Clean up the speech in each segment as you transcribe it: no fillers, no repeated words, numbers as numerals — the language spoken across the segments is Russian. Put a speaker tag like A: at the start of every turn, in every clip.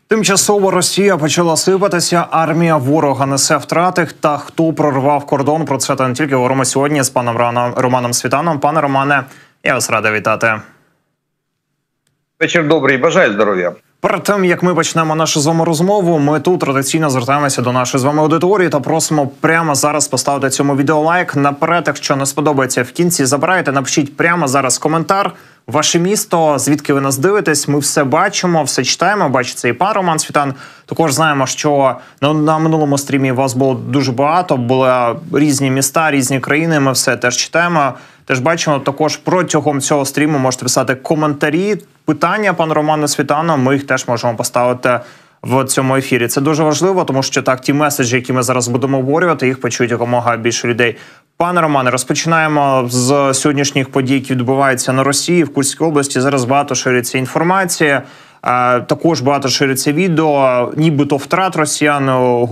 A: Тимчасово Росія почала сипатися, армія ворога несе втрати. Та хто прорвав кордон? Про це та не тільки говоримо сьогодні з паном Романом Світаном. Пане Романе, я вас радий вітати.
B: Вечір добрий, бажаю здоров'я.
A: Перед тим, як ми почнемо нашу з вами розмову, ми тут традиційно звертаємося до нашої з вами аудиторії та просимо прямо зараз поставити цьому відео лайк. Наперед, якщо не сподобається в кінці, забирайте, напишіть прямо зараз коментар. Ваше місто, звідки ви нас дивитесь, ми все бачимо, все читаємо, бачиться і пан Роман Світан. Також знаємо, що на минулому стрімі вас було дуже багато, були різні міста, різні країни, ми все теж читаємо, теж бачимо. Також протягом цього стріму можете писати коментарі, питання пану Роману Світану, ми їх теж можемо поставити в цьому ефірі. Це дуже важливо, тому що так, ті меседжі, які ми зараз будемо обговорювати, їх почують якомога більше людей. Пане Романе, розпочинаємо з сьогоднішніх подій, які відбуваються на Росії, в Курській області. Зараз багато шириться інформація, також багато шириться відео, нібито втрат росіян.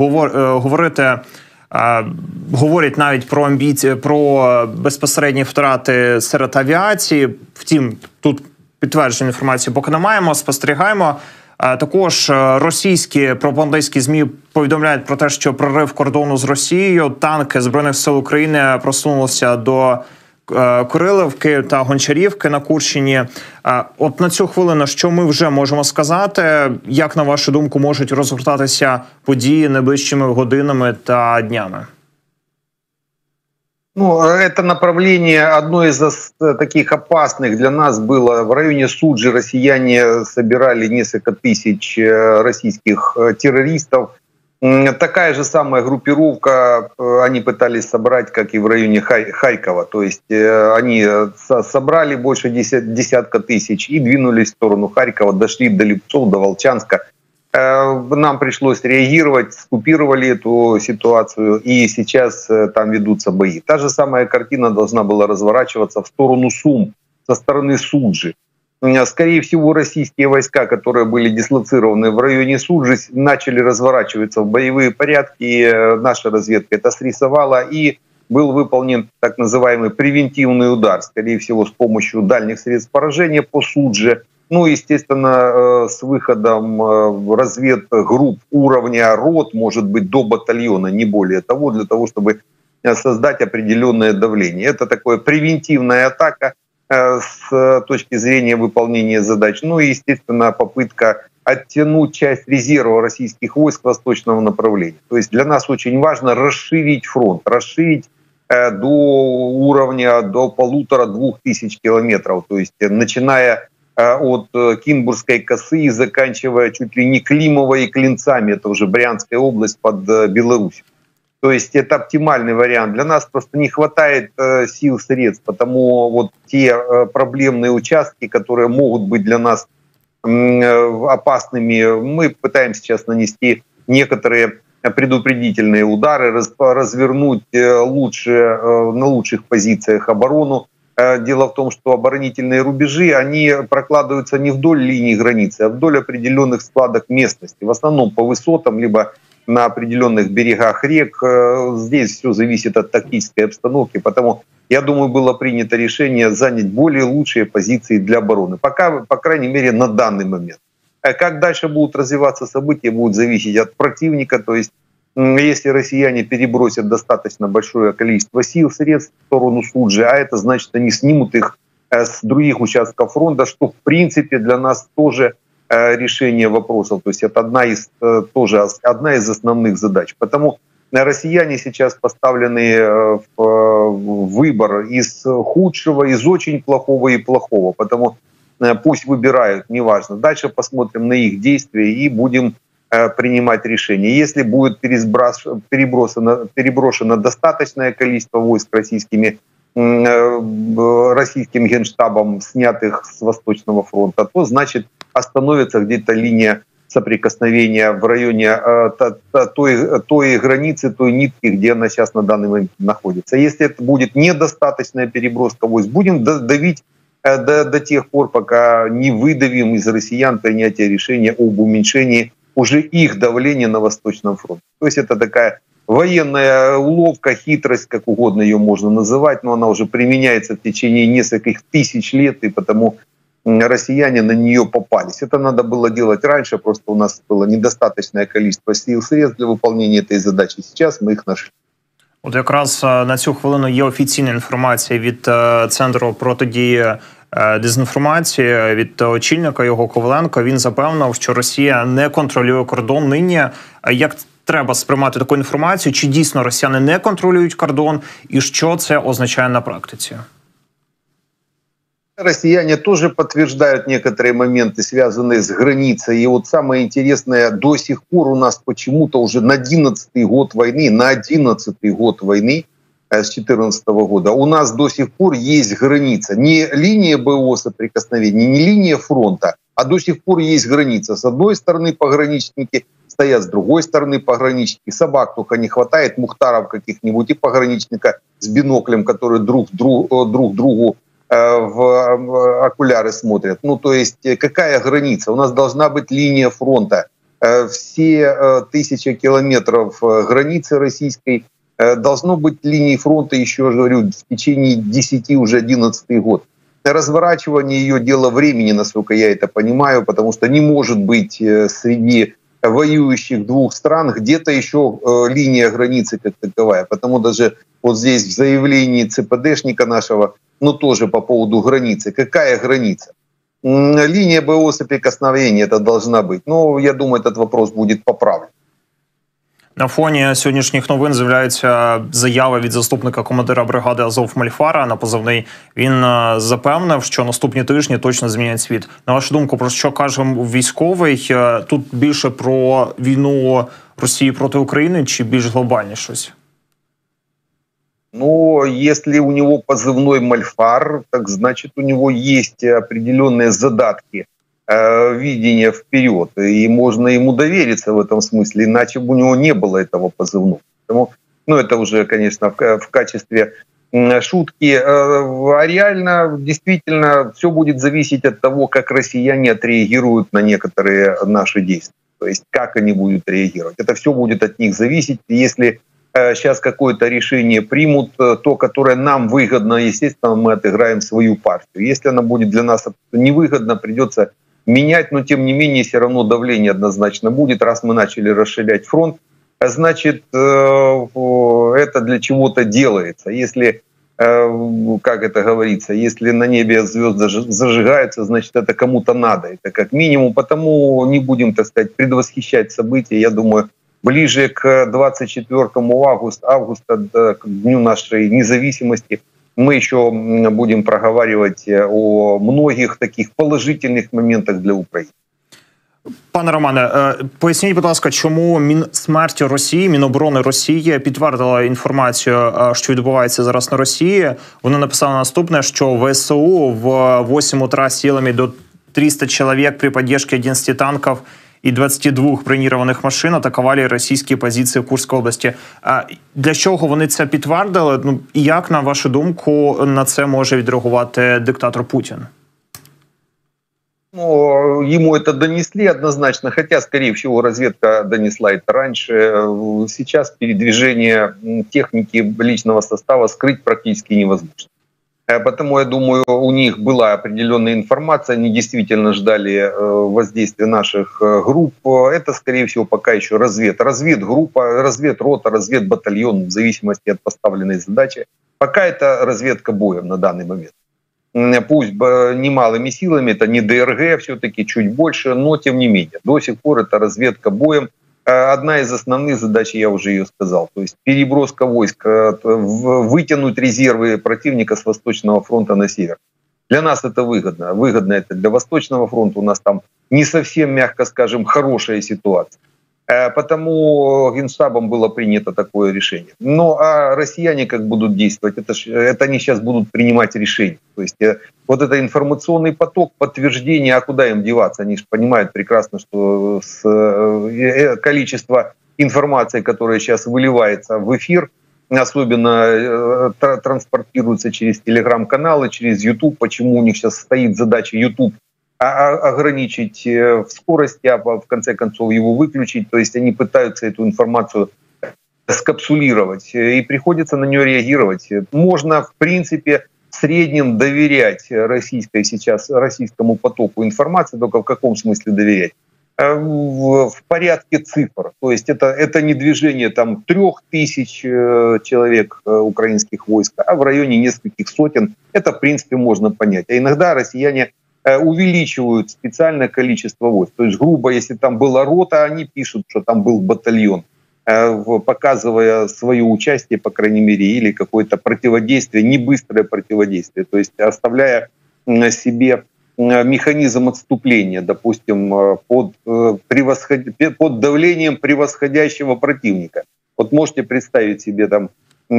A: Говорять навіть про амбіції, про безпосередні втрати серед авіації. Втім, тут підтвердження інформації поки не маємо, спостерігаємо. Також російські пропагандистські ЗМІ повідомляють про те, що прорив кордону з Росією, танки Збройних сил України просунулися до Курилівки та Гончарівки на Курщині. От на цю хвилину, що ми вже можемо сказати? Як, на вашу думку, можуть розгортатися події найближчими годинами та днями?
B: Ну, это направление одно из таких опасных для нас было. В районе Суджи россияне собирали несколько тысяч российских террористов. Такая же самая группировка они пытались собрать, как и в районе Харькова. То есть они собрали больше десятка тысяч и двинулись в сторону Харькова, дошли до Липцов, до Волчанска. Нам пришлось реагировать, скупировали эту ситуацию, и сейчас там ведутся бои. Та же самая картина должна была разворачиваться в сторону Сум, со стороны Суджи. Скорее всего, российские войска, которые были дислоцированы в районе Суджи, начали разворачиваться в боевые порядки. И наша разведка это срисовала, и был выполнен так называемый превентивный удар, скорее всего, с помощью дальних средств поражения по Судже. Ну, естественно, с выходом разведгрупп уровня рот, может быть, до батальона, не более того, для того, чтобы создать определенное давление. Это такое превентивная атака с точки зрения выполнения задач. Ну и, естественно, попытка оттянуть часть резерва российских войск восточного направления. То есть для нас очень важно расширить фронт, расширить до уровня, до 1500-2000 километров. То есть начиная от Кинбургской косы и заканчивая чуть ли не Климовой и Клинцами, это уже Брянская область под Беларусью. То есть это оптимальный вариант. Для нас просто не хватает сил, средств, потому вот те проблемные участки, которые могут быть для нас опасными, мы пытаемся сейчас нанести некоторые предупредительные удары, развернуть лучше, на лучших позициях оборону. Дело в том, что оборонительные рубежи, они прокладываются не вдоль линии границы, а вдоль определенных складок местности. В основном по высотам, либо на определенных берегах рек. Здесь все зависит от тактической обстановки. Потому, я думаю, было принято решение занять более лучшие позиции для обороны. Пока, по крайней мере, на данный момент. Как дальше будут развиваться события, будет зависеть от противника. То есть, если россияне перебросят достаточно большое количество сил, средств в сторону Суджи, а это значит, они снимут их с других участков фронта, что в принципе для нас тоже решение вопросов. То есть это одна из основных задач. Потому россияне сейчас поставлены в выбор из худшего, из очень плохого и плохого. Потому пусть выбирают, неважно. Дальше посмотрим на их действия и будем принимать решения. Если будет переброшено достаточное количество войск российским генштабом, снятых с Восточного фронта, то значит остановится где-то линия соприкосновения в районе той границы, той нитки, где она сейчас на данный момент находится. Если это будет недостаточная переброска войск, будем давить до тех пор, пока не выдавим из россиян принятие решения об уменьшении уже их давления на Восточном фронте. То есть это такая военная уловка, хитрость, как угодно ее можно называть, но она уже применяется в течение нескольких тысяч лет, и потому россияне на нее попались. Это надо было делать раньше, просто у нас было недостаточное количество сил и средств для выполнения этой задачи. Сейчас мы их нашли.
A: От якраз на цю хвилину є офіційна інформація від Центру протидії дезінформації, від очільника його Коваленка. Він запевнив, що Росія не контролює кордон нині. Як треба сприймати таку інформацію? Чи дійсно росіяни не контролюють кордон? І що це означає на практиці?
B: Россияне тоже подтверждают некоторые моменты, связанные с границей. И вот самое интересное, до сих пор у нас почему-то уже на 11-й год войны, с 2014 года, у нас до сих пор есть граница. Не линия БО соприкосновения, не линия фронта, а до сих пор есть граница. С одной стороны пограничники стоят, с другой стороны пограничники. Собак только не хватает, мухтаров каких-нибудь и пограничника с биноклем, которые друг другу в окуляры смотрят. Ну, то есть какая граница? У нас должна быть линия фронта. Все 1000 километров границы российской должно быть линией фронта, еще говорю, в течение 10, уже 11-й год. Разворачивание ее дело времени, насколько я это понимаю, потому что не может быть среди воюющих двух стран где-то еще линия границы как таковая. Потому даже вот здесь в заявлении ЦПДшника нашего, ну тоже по поводу границы. Какая граница? Линия БО соприкосновения это должна быть. Но я думаю, этот вопрос будет поправлен.
A: На фоні сьогоднішніх новин з'являється заява від заступника командира бригади Азов Мальфара на позивний. Він запевнив, що наступні тижні точно змінять світ. На вашу думку, про що каже військовий? Тут більше про війну Росії проти України чи більш глобальне щось?
B: Ну, если у него позывной Мальфар, так значит у него есть определенные задатки видения вперед, и можно ему довериться в этом смысле, иначе бы у него не было этого позывного. Поэтому, ну, это уже, конечно, в качестве шутки. А реально, действительно, все будет зависеть от того, как россияне отреагируют на некоторые наши действия. То есть, как они будут реагировать. Это все будет от них зависеть. Если сейчас какое-то решение примут, то, которое нам выгодно, естественно, мы отыграем свою партию. Если она будет для нас невыгодна, придется менять, но тем не менее все равно давление однозначно будет. Раз мы начали расширять фронт, значит, это для чего-то делается. Если, как это говорится, если на небе звезды зажигаются, значит, это кому-то надо. Это как минимум. Потому не будем, так сказать, предвосхищать события. Я думаю, ближе к 24 августа, к дню нашей независимости, мы еще будем проговаривать о многих таких положительных моментах для України.
A: Пане Романе, поясніть, будь ласка, чому Мінсмерті Росії, Міноборони Росії підтвердила інформацію, що відбувається зараз на Росії. Вони написали наступне, що ВСУ в 8 утра силами до 300 человек при поддержке 11 танков и 22 бронированных машин атакували російські позиції в Курській області. Для чого вони це підтвердили? Ну, і як, на вашу думку, на це може відреагувати диктатор Путін?
B: Ну, ему это донесли однозначно, хотя, скорее всего, разведка донесла это раньше. Сейчас передвижение техники личного состава скрыть практически невозможно. Потому, я думаю, у них была определенная информация, они действительно ждали воздействия наших групп. Это, скорее всего, пока еще разведгруппа, разведрота, разведбатальон, в зависимости от поставленной задачи. Пока это разведка боем на данный момент. Пусть немалыми силами, это не ДРГ, все-таки чуть больше, но тем не менее. До сих пор это разведка боем. Одна из основных задач, я уже ее сказал, то есть переброска войск, вытянуть резервы противника с Восточного фронта на север. Для нас это выгодно. Выгодно это для Восточного фронта. У нас там не совсем, мягко скажем, хорошая ситуация. Потому Генштабом было принято такое решение. Ну а россияне как будут действовать? Это они сейчас будут принимать решения. То есть вот это информационный поток, подтверждение, а куда им деваться? Они же понимают прекрасно, что количество информации, которая сейчас выливается в эфир, особенно транспортируется через телеграм-каналы, через YouTube. Почему у них сейчас стоит задача YouTube ограничить в скорости, а в конце концов его выключить. То есть они пытаются эту информацию скапсулировать, и приходится на нее реагировать. Можно, в принципе, в среднем доверять российскому потоку информации, только в каком смысле доверять? В порядке цифр. То есть это не движение там 3000 человек украинских войск, а в районе нескольких сотен. Это, в принципе, можно понять. А иногда россияне увеличивают специальное количество войск. То есть, грубо, если там была рота, они пишут, что там был батальон, показывая свое участие, по крайней мере, или какое-то противодействие, не быстрое противодействие. То есть оставляя себе механизм отступления, допустим, под давлением превосходящего противника. Вот можете представить себе, там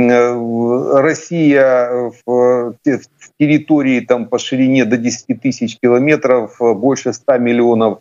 B: Россия в территории там, по ширине до 10 тысяч километров, больше 100 миллионов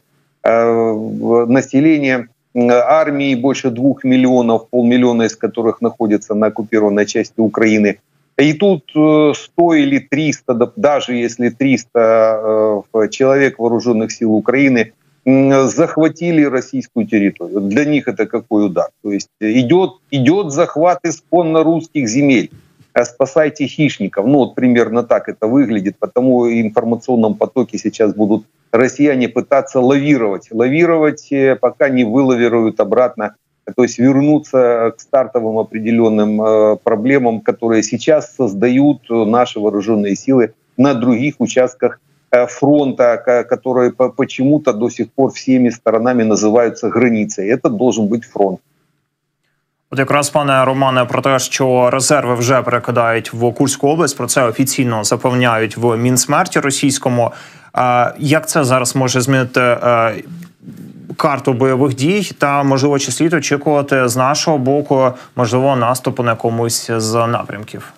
B: населения, армии больше 2 миллионов, полмиллиона из которых находятся на оккупированной части Украины. И тут 100 или 300, даже если 300 человек вооруженных сил Украины захватили российскую территорию. Для них это какой удар? То есть идет захват исконно русских земель. Спасайте хищников. Ну вот примерно так это выглядит. Потому в информационном потоке сейчас будут россияне пытаться лавировать, пока не вылавируют обратно. То есть вернуться к стартовым определенным проблемам, которые сейчас создают наши вооруженные силы на других участках фронта, которые почему-то до сих пор всеми сторонами називаються границей. Это должен бути фронт.
A: От якраз, пане Романе, про те, що резерви вже перекидають в Курську область, про це офіційно запевняють в Мінсмерті російському. Як це зараз може змінити карту бойових дій та, можливо, чи слід очікувати з нашого боку, можливо, наступу на якомусь з напрямків?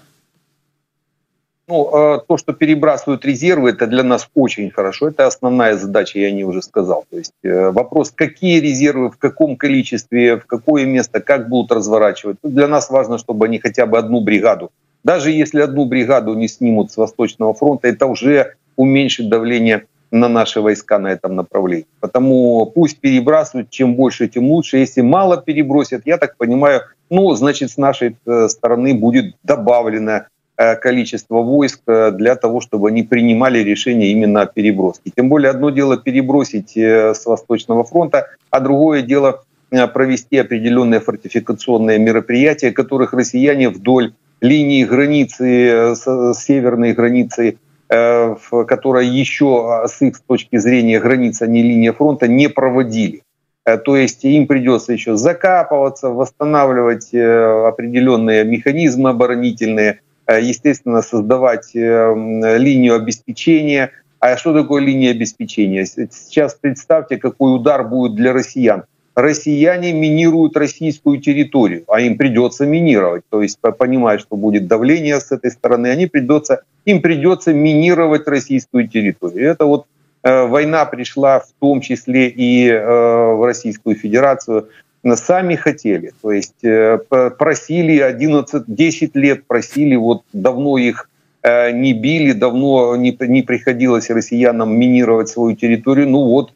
B: Ну, то, что перебрасывают резервы, это для нас очень хорошо. Это основная задача, я не уже сказал. То есть вопрос, какие резервы, в каком количестве, в какое место, как будут разворачивать. Для нас важно, чтобы они хотя бы одну бригаду. Даже если одну бригаду не снимут с Восточного фронта, это уже уменьшит давление на наши войска на этом направлении. Потому пусть перебрасывают, чем больше, тем лучше. Если мало перебросят, я так понимаю, ну, значит, с нашей стороны будет добавлено количество войск для того, чтобы они принимали решение именно о переброске. Тем более одно дело перебросить с Восточного фронта, а другое дело провести определенные фортификационные мероприятия, которых россияне вдоль линии границы, северной границы, которая еще с их точки зрения граница, не линия фронта, не проводили. То есть им придется еще закапываться, восстанавливать определенные механизмы оборонительные, естественно, создавать линию обеспечения. А что такое линия обеспечения? Сейчас представьте, какой удар будет для россиян. Россияне минируют российскую территорию, а им придется минировать. То есть, понимая, что будет давление с этой стороны, им придется минировать российскую территорию. Это вот война пришла в том числе и в Российскую Федерацию. Сами хотели, то есть просили 10 лет просили, вот давно их не били, давно не приходилось россиянам минировать свою территорию. Ну вот,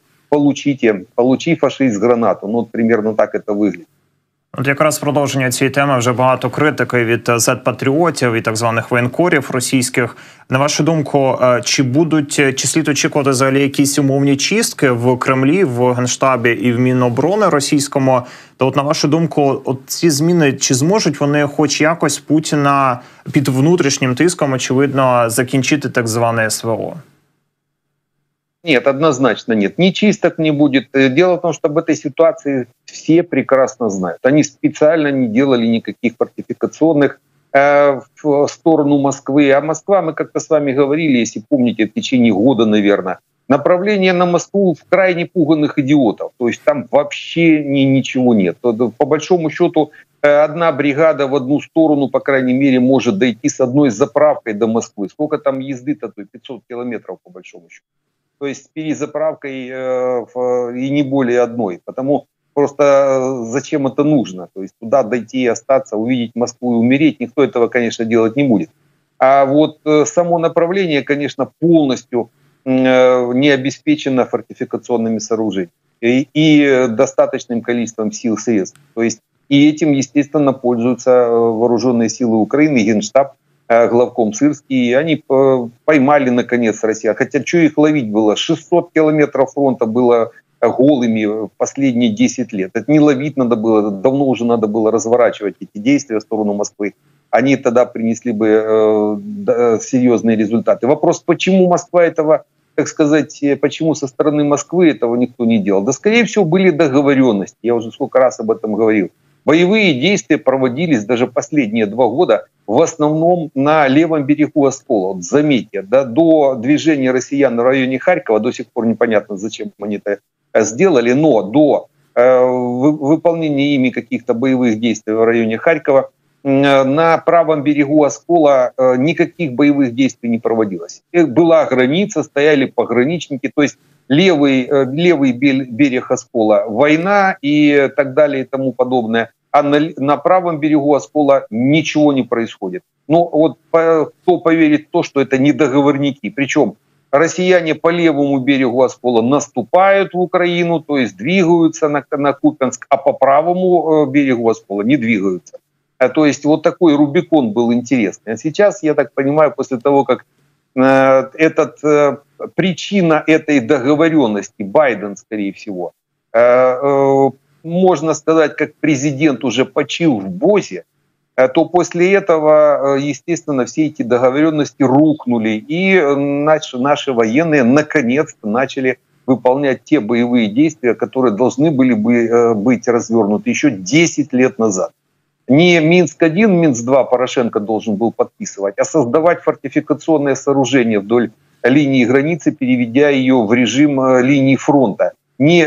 B: получи, фашист, гранату. Ну, от примерно так це виглядає.
A: От якраз продовження цієї теми вже багато критики від зет-патріотів і так званих воєнкорів російських. На вашу думку, чи слід очікувати взагалі якісь умовні чистки в Кремлі, в Генштабі і в Міноборони російському? То от на вашу думку, от ці зміни, чи зможуть вони хоч якось Путіна під внутрішнім тиском, очевидно, закінчити так зване СВО?
B: Нет, однозначно нет. Ни чисток не будет. Дело в том, что об этой ситуации все прекрасно знают. Они специально не делали никаких фортификационных в сторону Москвы. А Москва, мы как-то с вами говорили, если помните, в течение года, наверное, направление на Москву в крайне пуганных идиотов. То есть там вообще ничего нет. По большому счету, одна бригада в одну сторону, по крайней мере, может дойти с одной заправкой до Москвы. Сколько там езды-то? 500 километров, по большому счету. То есть с перезаправкой и не более одной. Потому просто зачем это нужно? То есть туда дойти и остаться, увидеть Москву и умереть, никто этого, конечно, делать не будет. А вот само направление, конечно, полностью не обеспечено фортификационными сооружениями и достаточным количеством сил, средств. То есть и этим, естественно, пользуются вооруженные силы Украины, Генштаб, главком Сырский, они поймали наконец россиян. Хотя что их ловить было? 600 километров фронта было голыми в последние 10 лет. Это не ловить надо было, давно уже надо было разворачивать эти действия в сторону Москвы. Они тогда принесли бы серьезные результаты. Вопрос, почему Москва этого, так сказать, почему со стороны Москвы этого никто не делал? Да, скорее всего, были договоренности. Я уже сколько раз об этом говорил. Боевые действия проводились даже последние 2 года в основном на левом берегу Оскола. Вот заметьте, да, до движения россиян в районе Харькова, до сих пор непонятно, зачем они это сделали, но до выполнения ими каких-то боевых действий в районе Харькова на правом берегу Оскола никаких боевых действий не проводилось. Была граница, стояли пограничники, то есть левый берег Оскола — война и так далее и тому подобное. А на правом берегу Оскола ничего не происходит. Ну вот кто поверит в то, что это не договорники? Причем россияне по левому берегу Оскола наступают в Украину, то есть двигаются на Купянск, а по правому берегу Оскола не двигаются. То есть вот такой Рубикон был интересный. А сейчас, я так понимаю, после того, как причина этой договоренности, Байден, скорее всего, можно сказать, как президент уже почил в БОЗе, то после этого, естественно, все эти договоренности рухнули, и наши военные наконец-то начали выполнять те боевые действия, которые должны были бы быть развернуты еще 10 лет назад. Не Минск-1, Минск-2 Порошенко должен был подписывать, а создавать фортификационные сооружения вдоль линии границы, переведя ее в режим линии фронта. Не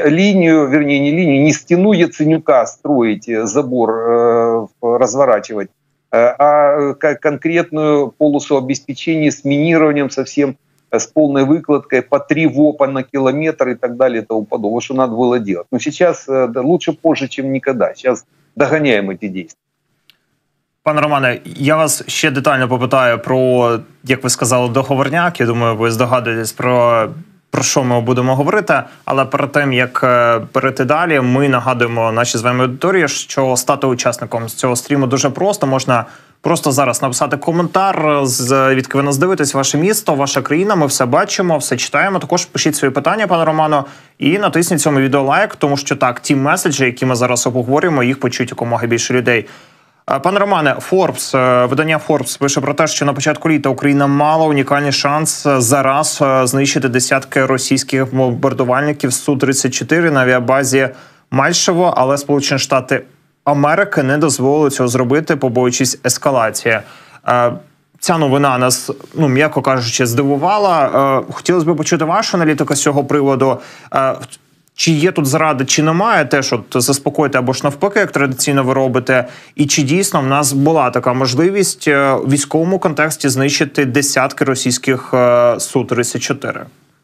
B: стену Яценюка строить, забор разворачивать, а конкретную полосу обеспечения с минированием совсем, с полной выкладкой, по 3 ВОПа на километр и так далее и тому подобное, что надо было делать. Но сейчас лучше позже, чем никогда. Сейчас догоняем эти действия.
A: Пане Романе, я вас ще детально попитаю про, як ви сказали, договорняк. Я думаю, ви здогадуєтесь про що ми будемо говорити. Але перед тим, як перейти далі, ми нагадуємо нашій з вами аудиторії, що стати учасником з цього стріму дуже просто. Можна просто зараз написати коментар, звідки ви нас дивитесь, ваше місто, ваша країна. Ми все бачимо, все читаємо. Також пишіть свої питання, пане Романо, і натисніть цьому відео лайк, тому що так, ті меседжі, які ми зараз обговорюємо, їх почують якомога більше людей. Пане Романе, видання Forbes пише про те, що на початку літа Україна мала унікальний шанс зараз знищити десятки російських бомбардувальників Су-34 на авіабазі Мальшево, але Сполучені Штати Америки не дозволили цього зробити, побоюючись ескалації. Ця новина нас, м'яко кажучи, здивувала. Хотілося б почути вашу аналітику з цього приводу. Чи є тут зрада, чи немає, теж заспокоїти або ж навпаки, як традиційно ви робите, і чи дійсно в нас була така можливість в військовому контексті знищити десятки російських Су-34?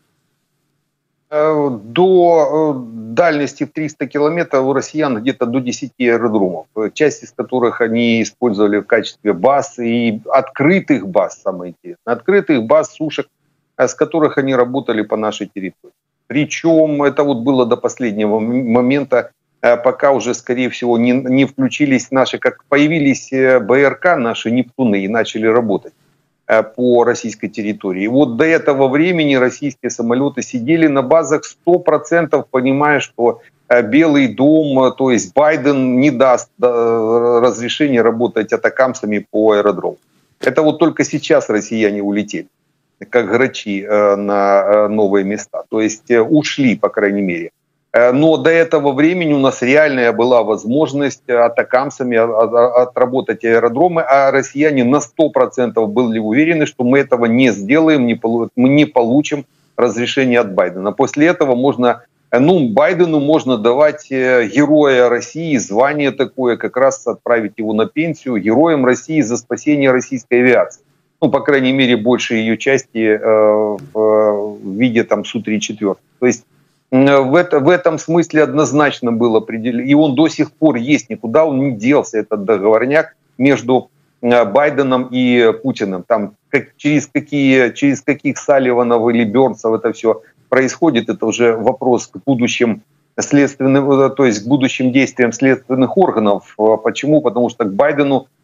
B: До дальности в 300 километров у россиян где-то до 10 аэродромов, часть из которых они использовали в качестве баз и открытых баз, самое интересное, открытых баз, сушек, с которых они работали по нашей территории. Причем это вот было до последнего момента, пока уже, скорее всего, не включились наши, как появились БРК, наши «Нептуны», и начали работать по российской территории. И вот до этого времени российские самолеты сидели на базах 100%, понимая, что Белый дом, то есть Байден, не даст разрешения работать атакамсами по аэродрому. Это вот только сейчас россияне улетели, как грачи на новые места. То есть ушли, по крайней мере. Но до этого времени у нас реальная была возможность атакамсами отработать аэродромы, а россияне на 100% были уверены, что мы этого не сделаем, мы не получим разрешение от Байдена. После этого Байдену можно давать Героя России, звание такое, как раз отправить его на пенсию, Героем России за спасение российской авиации. По крайней мере, большей ее части в виде Су-34. То есть в этом смысле однозначно был определен, и он до сих пор есть, никуда он не делся, этот договорняк между Байденом и Путиным. Там через каких Салливанов или Бёрнсов это все происходит, это уже вопрос к будущим следственным, то есть к будущим действиям следственных органов. Почему? Потому что к Байдену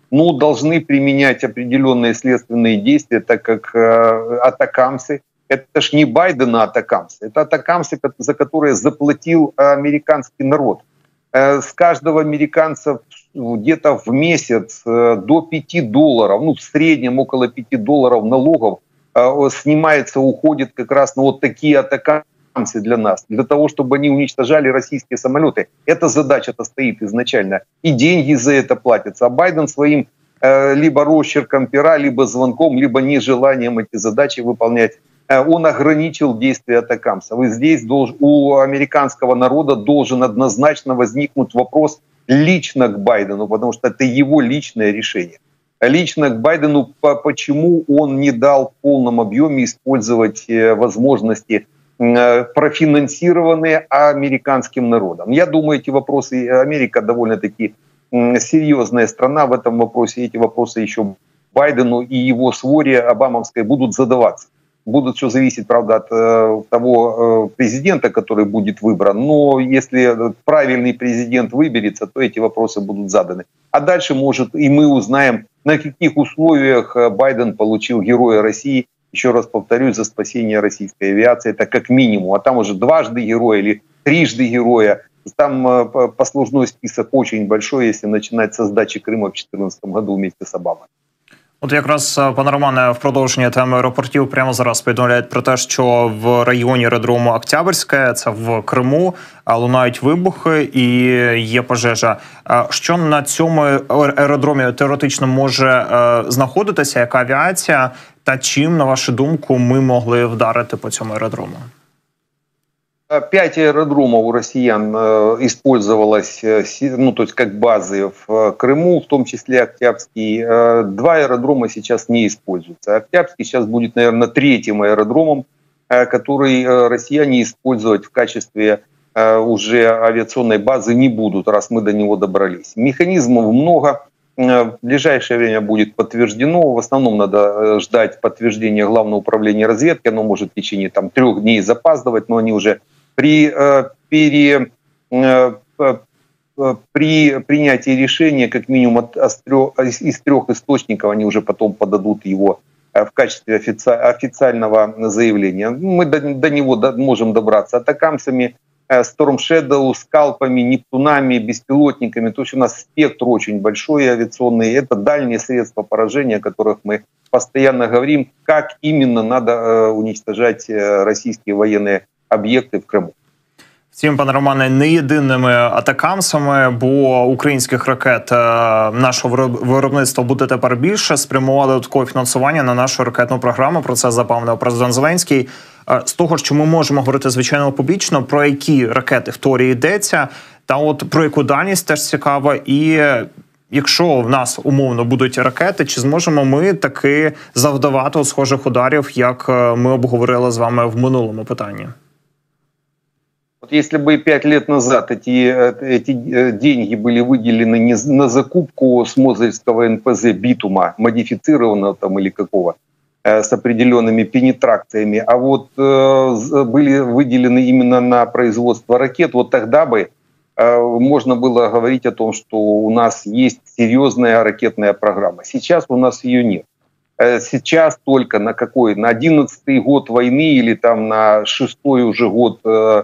B: но должны применять определенные следственные действия, так как атакамсы, это ж не Байдена атакамсы, это атакамсы, за которые заплатил американский народ. С каждого американца где-то в месяц до $5, ну в среднем около $5 налогов снимается, уходит как раз на вот такие атакамсы для нас, для того, чтобы они уничтожали российские самолеты. Эта задача-то стоит изначально, и деньги за это платятся. А Байден своим либо росчерком пера, либо звонком, либо нежеланием эти задачи выполнять, он ограничил действия атакамсов. И здесь у американского народа должен однозначно возникнуть вопрос лично к Байдену, потому что это его личное решение. Лично к Байдену, почему он не дал в полном объеме использовать возможности, профинансированные американским народом. Я думаю, эти вопросы, Америка довольно-таки серьезная страна в этом вопросе, эти вопросы еще Байдену и его своре обамовской будут задаваться. Будут все зависеть, правда, от того президента, который будет выбран. Но если правильный президент выберется, то эти вопросы будут заданы. А дальше, может, и мы узнаем, на каких условиях Байден получил Героя России. Еще раз повторюсь, за спасение российской авиации. Это как минимум. А там уже дважды Героя или трижды Героя. Там послужной список очень большой, если начинать со сдачи Крыма в 2014 году вместе с Обамой.
A: От якраз, пане Романе, в продовження теми аеропортів прямо зараз повідомляють про те, що в районі аеродрому Октябрьське, це в Криму, лунають вибухи і є пожежа. Що на цьому аеродромі теоретично може знаходитися, яка авіація, та чим, на вашу думку, ми могли вдарити по цьому аеродрому?
B: 5 аэродромов у россиян использовалось, ну, то есть как базы в Крыму, в том числе Октябрьский. 2 аэродрома сейчас не используются. Октябрьский сейчас будет, наверное, 3-м аэродромом, который россияне использовать в качестве уже авиационной базы не будут, раз мы до него добрались. Механизмов много. В ближайшее время будет подтверждено. В основном надо ждать подтверждения Главного управления разведки. Оно может в течение 3 дней запаздывать, но они уже при принятии решения, как минимум из 3 источников, они уже потом подадут его в качестве официального заявления. Мы до него можем добраться атакамсами, Storm Shadow, скалпами, нептунами, беспилотниками. То есть у нас спектр очень большой авиационный. Это дальние средства поражения, о которых мы постоянно говорим, как именно надо уничтожать российские военные об'єкти в Криму.
A: Втім, пане Романе, не єдиними атакамсами, бо українських ракет нашого виробництва буде тепер більше, спрямували додаткове фінансування на нашу ракетну програму. Про це запевнив президент Зеленський. З того, що ми можемо говорити, звичайно, публічно, про які ракети в теорії йдеться, та от про яку дальність теж цікаво, і якщо в нас умовно будуть ракети, чи зможемо ми таки завдавати схожих ударів, як ми обговорили з вами в минулому питанні?
B: Вот если бы 5 лет назад эти деньги были выделены не на закупку с Мозырского НПЗ битума, модифицированного там или какого, с определенными пенетракциями, а вот были выделены именно на производство ракет, вот тогда бы можно было говорить о том, что у нас есть серьезная ракетная программа. Сейчас у нас ее нет. Сейчас только на 11-й год войны или там на 6-й уже год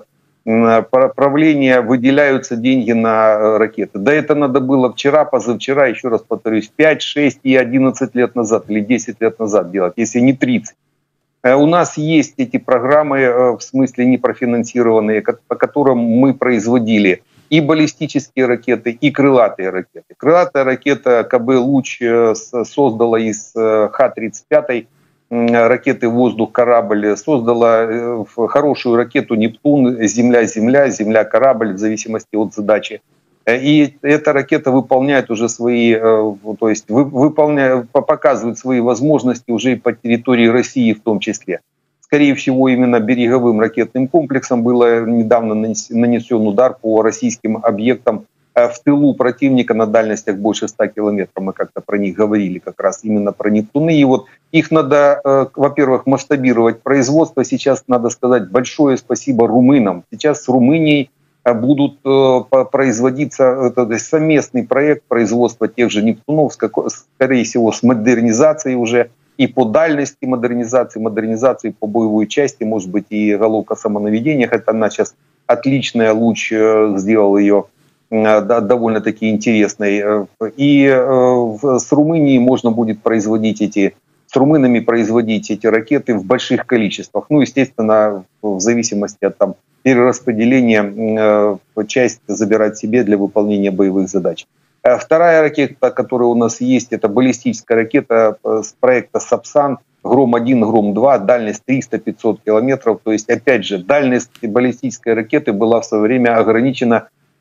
B: правления выделяются деньги на ракеты. Да это надо было вчера, позавчера, еще раз повторюсь, 5, 6 и 11 лет назад или 10 лет назад делать, если не 30. У нас есть эти программы, в смысле не профинансированные, по которым мы производили и баллистические ракеты, и крылатые ракеты. Крылатая ракета КБ «Луч» создала из Х-35 ракеты «Воздух-корабль», создала хорошую ракету «Нептун», «Земля-Земля», «Земля-корабль» в зависимости от задачи. И эта ракета выполняет уже свои, то есть показывает свои возможности уже и по территории России в том числе. Скорее всего, именно береговым ракетным комплексом было недавно нанесен удар по российским объектам в тылу противника на дальностях больше 100 километров. Мы как-то про них говорили, как раз именно про «Нептуны». И вот их надо, во-первых, масштабировать производство. Сейчас надо сказать большое спасибо румынам. Сейчас с Румынией будут производиться, то есть совместный проект производства тех же «Нептунов», скорее всего, с модернизацией уже и по дальности модернизации по боевой части, может быть, и головка самонаведения, хотя она сейчас отличная, Луч сделал ее довольно-таки интересной. И с Румынией можно будет с румынами производить эти ракеты в больших количествах. Ну, естественно, в зависимости от перераспределения, часть забирать себе для выполнения боевых задач. Вторая ракета, которая у нас есть, это баллистическая ракета с проекта «Сапсан», «Гром-1», «Гром-2», дальность 300-500 километров. То есть, опять же, дальность баллистической ракеты была в свое время ограничена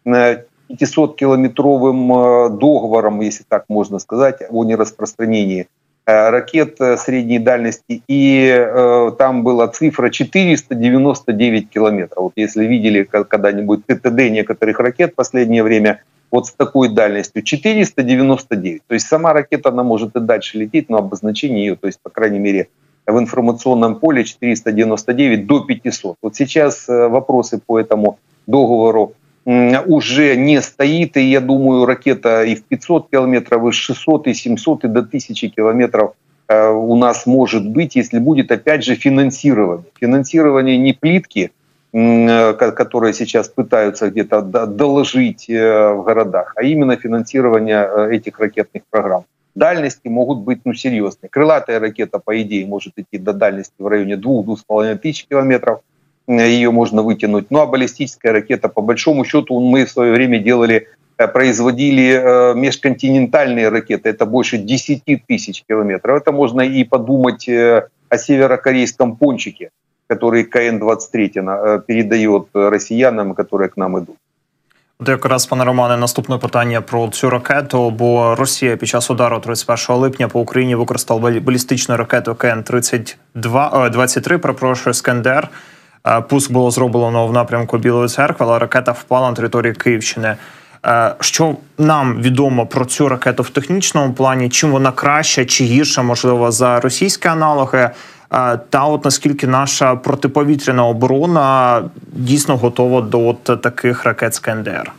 B: 500-километровым договором, если так можно сказать, о нераспространении ракет средней дальности. И там была цифра 499 километров. Вот если видели когда-нибудь ТТД некоторых ракет в последнее время, вот с такой дальностью 499. То есть сама ракета, она может и дальше лететь, но обозначение ее, то есть, по крайней мере, в информационном поле 499 до 500. Вот сейчас вопросы по этому договору уже не стоит, и я думаю, ракета и в 500 километров, и в 600, и 700, и до 1000 километров у нас может быть, если будет, опять же, финансирование. Финансирование не плитки, которые сейчас пытаются где-то доложить в городах, а именно финансирование этих ракетных программ. Дальности могут быть серьезные. Крылатая ракета, по идее, может идти до дальности в районе 2-2,5 тысяч километров. Ее можно вытянуть. Ну а баллистическая ракета, по большому счету, мы в свое время производили межконтинентальные ракеты. Это больше 10 тысяч километров. Это можно и подумать о северокорейском пончике, который КН-23 передает росіянам, які к нам йдуть.
A: От якраз, пане Романе, наступне питання про цю ракету, бо Росія під час удару 31 липня по Україні використала балістичну ракету КН-23, перепрошую, «Скандер». Пуск було зроблено в напрямку Білої Церкви, але ракета впала на території Київщини. Що нам відомо про цю ракету в технічному плані? Чим вона краща чи гірша, можливо, за російські аналоги? Та от наскільки наша протиповітряна оборона дійсно готова до таких ракет «Скандер»?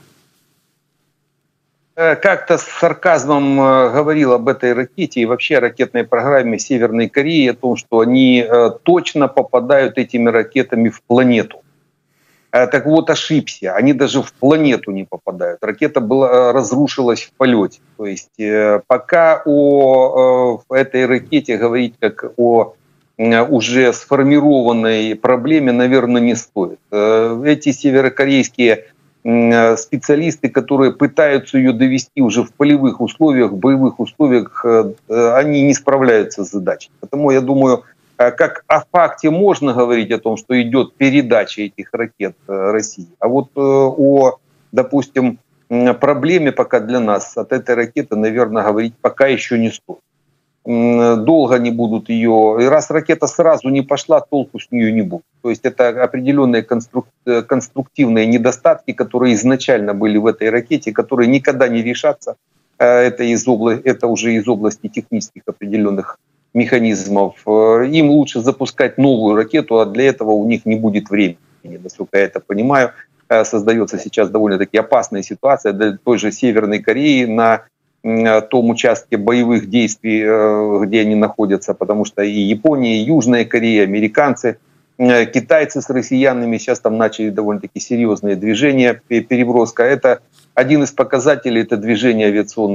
B: Как-то с сарказмом говорил об этой ракете и вообще о ракетной программе Северной Кореи, о том, что они точно попадают этими ракетами в планету. Так вот, ошибся. Они даже в планету не попадают. Ракета разрушилась в полете. То есть пока о этой ракете говорить как о уже сформированной проблеме, наверное, не стоит. Эти северокорейские специалисты, которые пытаются ее довести уже в полевых условиях, в боевых условиях, они не справляются с задачей. Поэтому я думаю, как о факте можно говорить о том, что идет передача этих ракет России, а вот допустим, проблеме пока для нас от этой ракеты, наверное, говорить пока еще не стоит. Долго не будут ее... И раз ракета сразу не пошла, толку с нее не будет. То есть это определенные конструктивные недостатки, которые изначально были в этой ракете, которые никогда не решатся. Это уже из области технических определенных механизмов. Им лучше запускать новую ракету, а для этого у них не будет времени. Насколько я это понимаю, создается сейчас довольно-таки опасная ситуация для той же Северной Кореи на том участке боевых действий, где они находятся, потому что и Япония, и Южная Корея, американцы, китайцы с россиянами сейчас там начали довольно-таки серьезные движения, переброска. Это один из показателей, это движение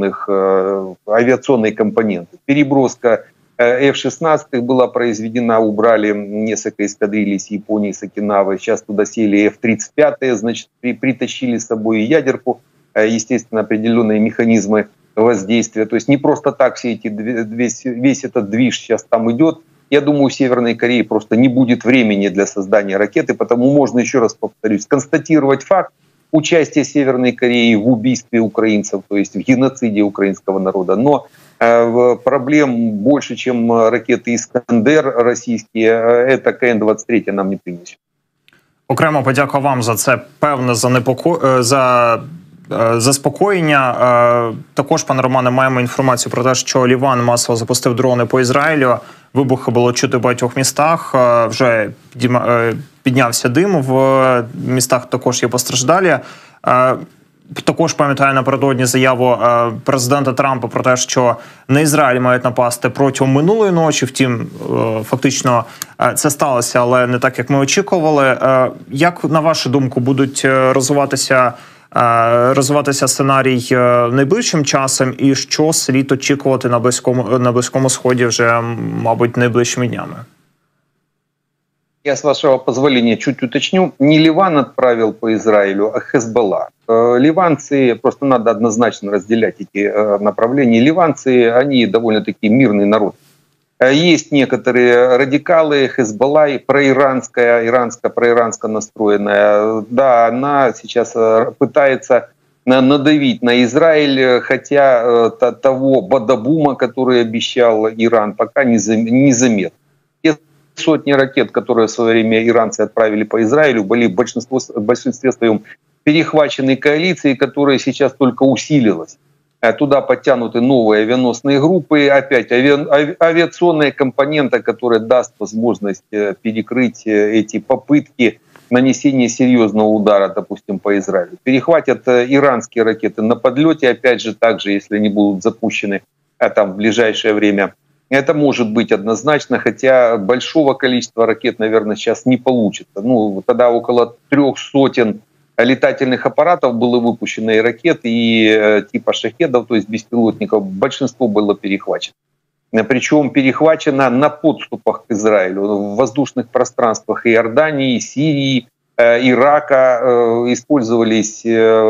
B: авиационной компоненты. Переброска F-16 была произведена, убрали несколько эскадрилей с Японии, с Окинавы. Сейчас туда сели F-35, значит, притащили с собой и ядерку, естественно, определенные механизмы воздействия. То есть не просто так весь этот движ сейчас там идет. Я думаю, у Северной Кореи просто не будет времени для создания ракеты, потому можно, еще раз повторюсь, констатировать факт участия Северной Кореи в убийстве украинцев, то есть в геноциде украинского народа. Но проблем больше, чем ракеты «Іскандер» российские, это КН-23 нам не принесет.
A: Окремо подяка вам за це певне заспокоєння. Також, пане Романе, маємо інформацію про те, що Ліван масово запустив дрони по Ізраїлю. Вибухи було чути в багатьох містах. Вже піднявся дим, в містах також є постраждалі. Також пам'ятаю напередодні заяву президента Трампа про те, що на Ізраїль мають напасти протягом минулої ночі. Втім, фактично це сталося, але не так, як ми очікували. Як, на вашу думку, будуть розвиватися сценарій найближчим часом, і що слід очікувати на Близькому Сході вже, мабуть, найближчими днями?
B: Я, с вашего позволения, чуть уточню. Не Ливан отправил по Израилю, а Хезболла. Ливанцы, просто надо однозначно разделять эти направления. Ливанцы, они довольно-таки мирный народ. Есть некоторые радикалы, Хезболла, проиранско настроенная. Да, она сейчас пытается надавить на Израиль, хотя того бадабума, который обещал Иран, пока незаметно. Сотни ракет, которые в свое время иранцы отправили по Израилю, были в большинстве своем перехвачены коалицией, которая сейчас только усилилась. Туда подтянуты новые авианосные группы, опять авиационная компонента, которая даст возможность перекрыть эти попытки нанесения серьезного удара, допустим, по Израилю. Перехватят иранские ракеты на подлете, опять же, также, если они будут запущены там в ближайшее время. Это может быть однозначно, хотя большого количества ракет, наверное, сейчас не получится. Ну, тогда около 300 летательных аппаратов было выпущено, и ракет, и типа шахедов, то есть беспилотников, большинство было перехвачено. Причем перехвачено на подступах к Израилю, в воздушных пространствах Иордании, Сирии, Ирака, использовались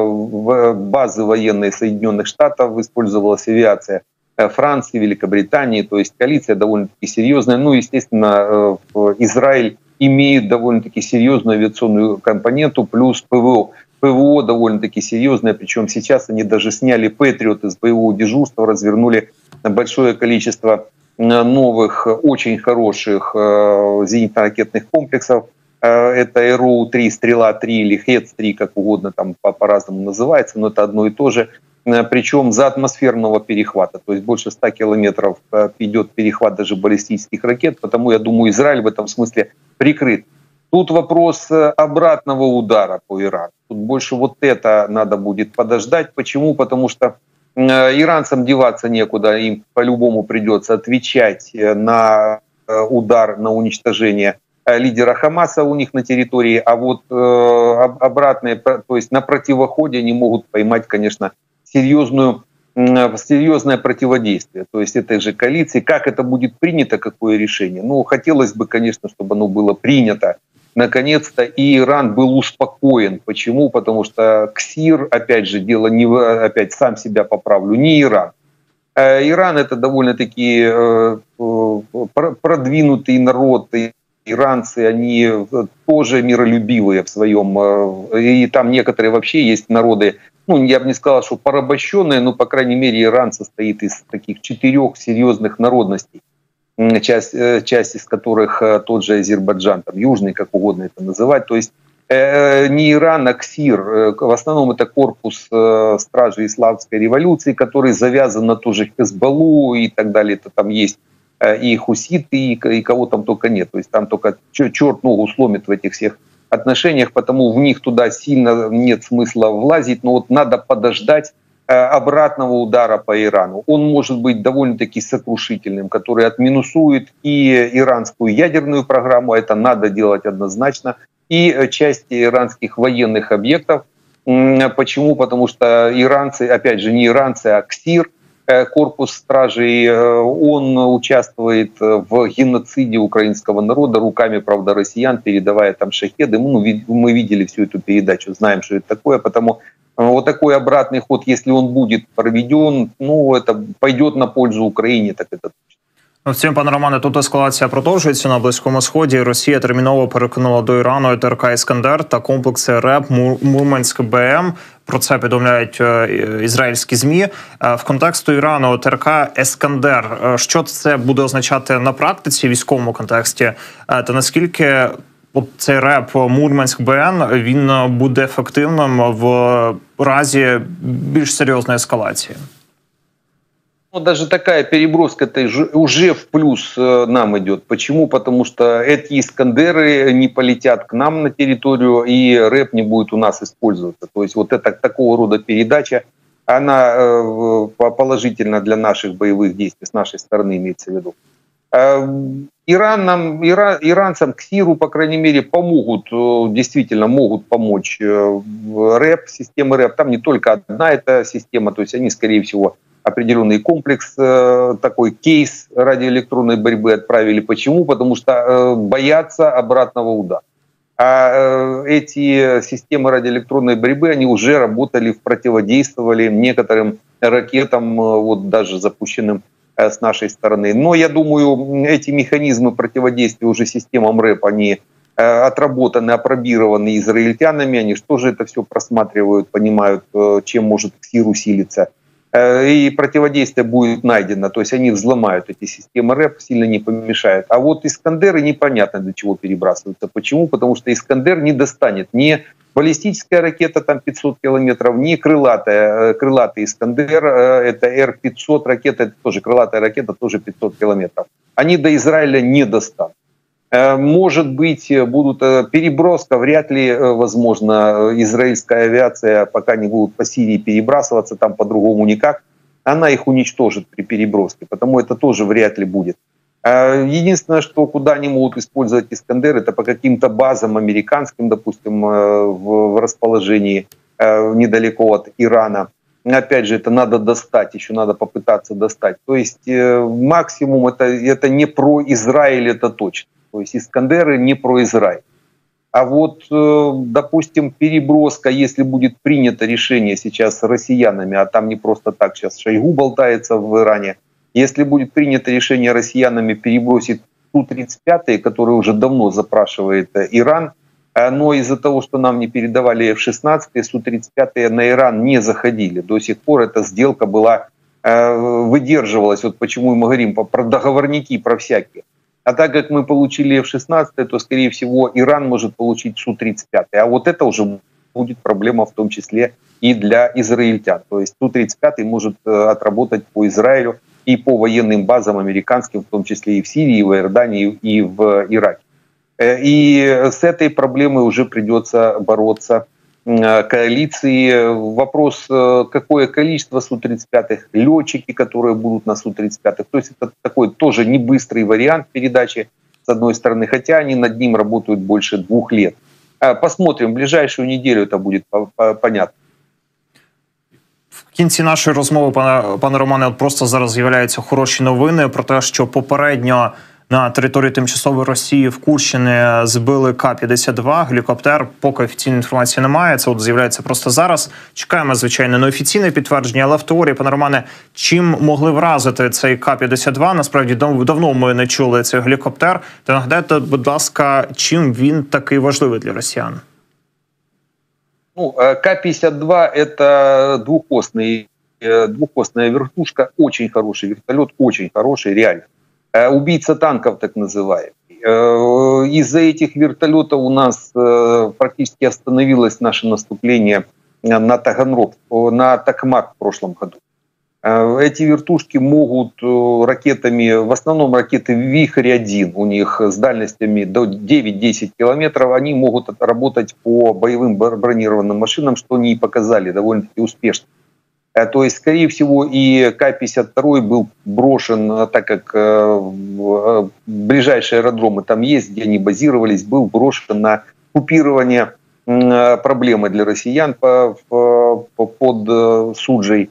B: базы военные Соединенных Штатов, использовалась авиация Франции, Великобритании, то есть коалиция довольно-таки серьезная. Ну, естественно, Израиль имеет довольно-таки серьезную авиационную компоненту, плюс ПВО. ПВО довольно-таки серьезное, причем сейчас они даже сняли Патриот из боевого дежурства, развернули большое количество новых, очень хороших зенитно-ракетных комплексов. Это Эроу-3, Стрела-3 или Хец-3, как угодно там по-разному называется, но это одно и то же. Причем за атмосферного перехвата, то есть больше 100 километров идет перехват даже баллистических ракет, потому я думаю, Израиль в этом смысле прикрыт. Тут вопрос обратного удара по Ирану. Тут больше вот это надо будет подождать. Почему? Потому что иранцам деваться некуда, им по-любому придется отвечать на удар, на уничтожение лидера Хамаса у них на территории, а вот обратное, то есть на противоходе они могут поймать, конечно, серьезное противодействие, то есть этой же коалиции. Как это будет принято, какое решение? Ну, хотелось бы, конечно, чтобы оно было принято наконец-то, и Иран был успокоен. Почему? Потому что КСИР, опять же, дело не... Опять сам себя поправлю, не Иран. Иран — это довольно-таки продвинутый народ, иранцы, они тоже миролюбивые в своем, и там некоторые вообще есть народы, ну, я бы не сказал, что порабощенные, но, по крайней мере, Иран состоит из таких 4 серьезных народностей, часть из которых тот же Азербайджан, там, южный, как угодно это называть. То есть не Иран, а КСИР. В основном это корпус стражей исламской революции, который завязан на ту же Хезболлу и так далее. Это там есть и хуситы, и кого там только нет. То есть там только черт ногу сломит в этих всех отношениях, потому в них туда сильно нет смысла влазить. Но вот надо подождать обратного удара по Ирану. Он может быть довольно-таки сокрушительным, который отминусует и иранскую ядерную программу, это надо делать однозначно, и части иранских военных объектов. Почему? Потому что иранцы, опять же, не иранцы, а КСИР, корпус стражей, он участвует в геноциде украинского народа руками, правда, россиян, передавая там шахеды. Мы видели всю эту передачу, знаем, что это такое, потому вот такой обратный ход, если он будет проведен, ну, это пойдет на пользу Украине, так это точно.
A: Втім, пане Романе, тут ескалація продовжується на Близькому Сході. Росія терміново перекинула до Ірану ТРК «Іскандер» та комплекси РЕП «Мурманськ БМ». Про це повідомляють ізраїльські ЗМІ. В контексту Ірану ТРК «Іскандер». Що це буде означати на практиці, в військовому контексті? Та наскільки цей РЕП «Мурманськ БМ» він буде ефективним в разі більш серйозної ескалації?
B: Даже такая переброска -то уже в плюс нам идет. Почему? Потому что эти «Искандеры» не полетят к нам на территорию, и РЭП не будет у нас использоваться. То есть вот это такого рода передача, она положительна для наших боевых действий, с нашей стороны имеется в виду. Иранцам, КСИРу, по крайней мере, помогут, действительно могут помочь РЭП, системы РЭП. Там не только одна эта система, то есть они, скорее всего, определенный комплекс, такой кейс радиоэлектронной борьбы отправили. Почему? Потому что боятся обратного удара. А эти системы радиоэлектронной борьбы, они уже работали, противодействовали некоторым ракетам, вот даже запущенным с нашей стороны. Но я думаю, эти механизмы противодействия уже системам РЭП, они отработаны, опробированы израильтянами, они же тоже это все просматривают, понимают, чем может КСИР усилиться. И противодействие будет найдено, то есть они взломают эти системы РЭП, сильно не помешают. А вот «Искандеры» непонятно для чего перебрасываются. Почему? Потому что «Искандер» не достанет ни баллистическая ракета там 500 километров, ни крылатый «Искандер», это Р-500 ракета, это тоже крылатая ракета, тоже 500 километров. Они до Израиля не достанут. Может быть, будут переброска, вряд ли возможно. Израильская авиация, пока не будут по Сирии перебрасываться, там по-другому никак, она их уничтожит при переброске, потому это тоже вряд ли будет. Единственное, что куда они могут использовать «Искандер», это по каким-то базам американским, допустим, в расположении недалеко от Ирана. Опять же, это надо достать, еще надо попытаться достать. То есть максимум это не про Израиль, это точно. То есть «Искандеры» не про Израиль. А вот, допустим, переброска, если будет принято решение сейчас с россиянами, а там не просто так сейчас Шойгу болтается в Иране, если будет принято решение россиянами перебросить Су-35, которые уже давно запрашивает Иран, но из-за того, что нам не передавали F-16, Су-35 на Иран не заходили. До сих пор эта сделка была, выдерживалась. Вот почему мы говорим про договорники, про всякие. А так как мы получили F-16, то, скорее всего, Иран может получить Су-35. А вот это уже будет проблема в том числе и для израильтян. То есть Су-35 может отработать по Израилю и по военным базам американским, в том числе и в Сирии, и в Иордании, и в Ираке. И с этой проблемой уже придется бороться коалиции. Вопрос, какое количество Су-35, летчики, которые будут на Су-35. То есть это такой тоже не быстрый вариант передачи, с одной стороны, хотя они над ним работают больше 2 лет. Посмотрим, в ближайшую неделю это будет понятно.
A: В кінці нашої розмови, пане Романе, от просто зараз з'являються хороші новини про те, що попередньо на території тимчасової Росії в Курщині збили К-52, гелікоптер. Поки офіційної інформації немає, це от з'являється просто зараз. Чекаємо, звичайно, неофіційне підтвердження, але в теорії, пане Романе, чим могли вразити цей К-52? Насправді, давно ми не чули цей гелікоптер. Та нагадайте, будь ласка, чим він такий важливий для росіян?
B: Ну, К-52 – это двухосная вертушка, очень хороший вертолет, очень хороший, реально. Убийца танков, так называемый. Из-за этих вертолетов у нас практически остановилось наше наступление на Таганрог, на Токмак в прошлом году. Эти вертушки могут ракетами, в основном ракеты «Вихрь-1», у них с дальностями до 9-10 километров, они могут работать по боевым бронированным машинам, что они и показали довольно-таки успешно. То есть, скорее всего, и К-52 был брошен, так как ближайшие аэродромы там есть, где они базировались, был брошен на купирование проблемы для россиян под Суджей.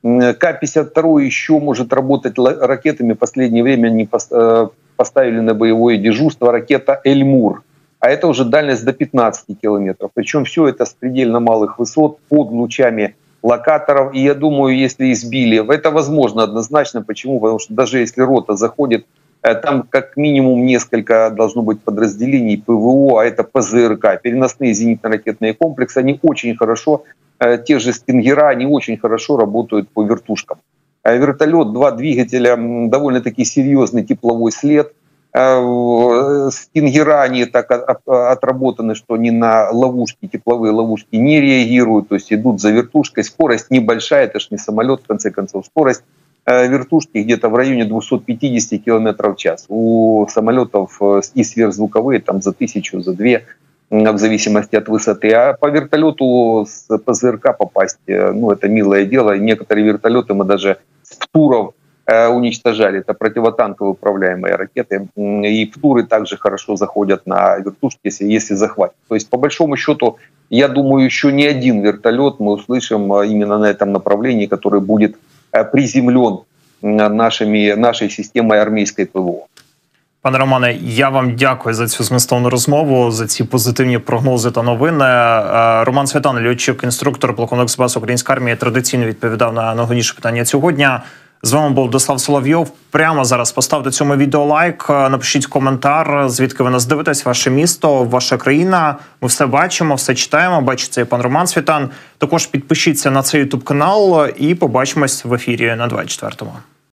B: К-52 еще может работать ракетами. В последнее время они поставили на боевое дежурство ракета «Эльмур». А это уже дальность до 15 километров. Причем все это с предельно малых высот, под лучами локаторов. И я думаю, если избили, это возможно однозначно. Почему? Потому что даже если рота заходит, там как минимум несколько должно быть подразделений ПВО, а это ПЗРК, переносные зенитно-ракетные комплексы, они очень хорошо, те же «Стингера», они очень хорошо работают по вертушкам. Вертолет, 2 двигателя, довольно-таки серьезный тепловой след. «Стингера», они так отработаны, что они на ловушки, тепловые ловушки не реагируют, то есть идут за вертушкой. Скорость небольшая, это ж не самолет, в конце концов, скорость вертушки где-то в районе 250 км в час. У самолетов и сверхзвуковые там за 1000, за 2, в зависимости от высоты. А по вертолету с ПЗРК попасть, ну, это милое дело. Некоторые вертолеты мы даже с ПТУРов уничтожали. Это противотанковые управляемые ракеты. И ПТУРы также хорошо заходят на вертушки, если захватят. То есть, по большому счету, я думаю, еще не один вертолет мы услышим именно на этом направлении, который будет приземлен нашей системой армейской ПВО.
A: Пане Романе, я вам дякую за цю змістовну розмову, за ці позитивні прогнози та новини. Роман Світан, льотчик, інструктор, полковник запасу української армії, традиційно відповідав на найголовніші питання цього дня. З вами був Владислав Соловйов. Прямо зараз поставте цьому відео лайк, напишіть коментар, звідки ви нас дивитесь, ваше місто, ваша країна. Ми все бачимо, все читаємо. Бачить це і пан Роман Світан. Також підпишіться на цей YouTube канал і побачимось в ефірі на 24-му.